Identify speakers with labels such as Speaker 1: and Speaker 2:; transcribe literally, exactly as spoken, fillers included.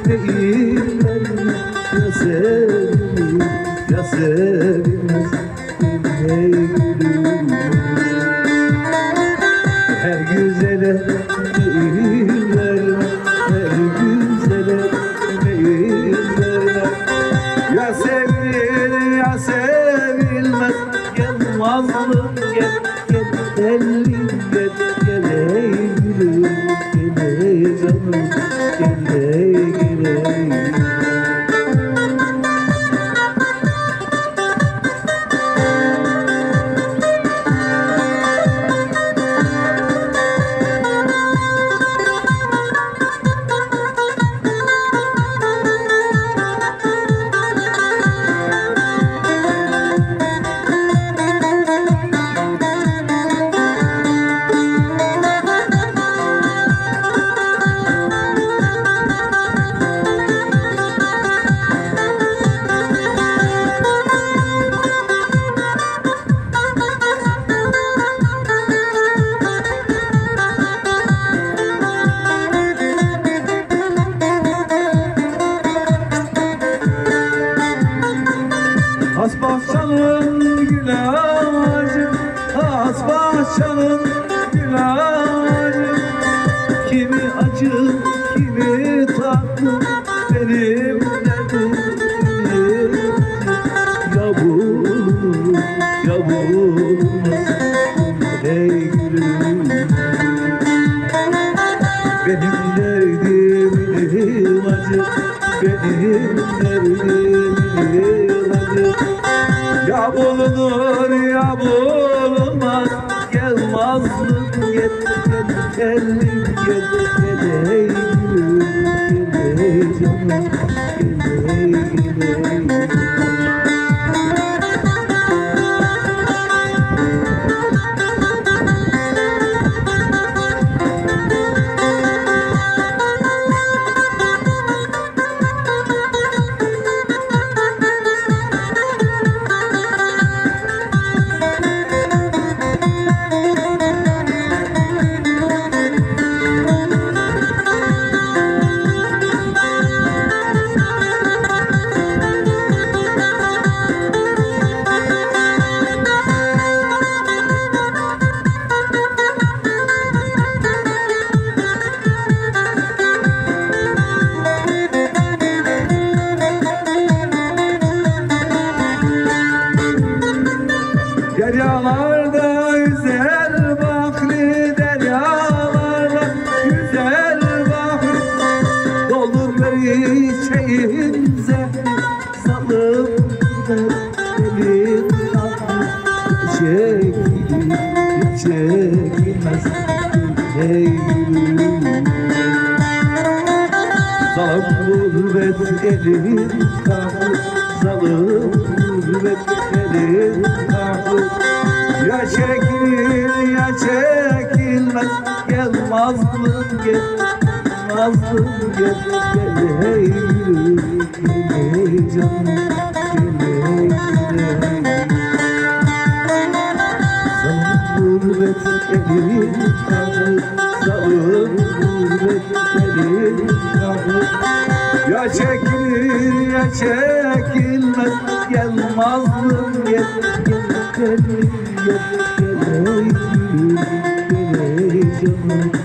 Speaker 1: değiller ya sevilir ya sevilmez hey gülüm. Her güzele meyil verme, her güzele meyil verme. Ya sevilir ya sevilmez, gel mazlum gel, gel tellim gel, gel ey gülüm, gel ey canım, gel ey gel ey. Has bahçanın gül ağacı, has bahçanın gül ağacı. Kimi acı, kimi tatlı, benim derdim benim. Ya bulur, ya bulmaz, hey gülüm. Benim derdim acı, benim derdim acı. Ya bulunur ya bulunmaz, gel mazlum gel, gel tellim gel, gel ey gülüm, gel ey canım, gel ey gel ey. Deryalarda güzel bakri, deryalarda güzel bakri. Doldur beri çeyin zehri, salım elin tatlı. Çekilir, çekilmez, hey gülüm. Zalim gurbet elin tatlı, zalim gurbet elin tatlı. Ya çekilir ya çekilmez, gel mazlum gel, mazlum gel, gel hey gülüm, gel hey canım, gel hey gel hey. Zalim gurbet elin tatlı, zalim gurbet elin tatlı. Ya çekilir ya çekilmez, gel mazlum gel, gel tellim gel, gel ey gülüm, gel ey canım.